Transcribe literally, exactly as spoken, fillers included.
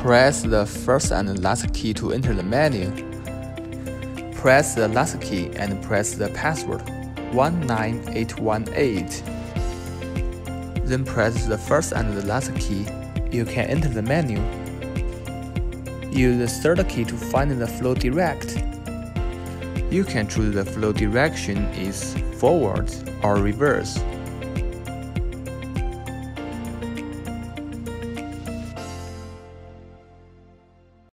Press the first and last key to enter the menu. Press the last key and press the password one nine eight one eight. Then press the first and the last key. You can enter the menu. Use the third key to find the flow direct. You can choose the flow direction is forward or reverse.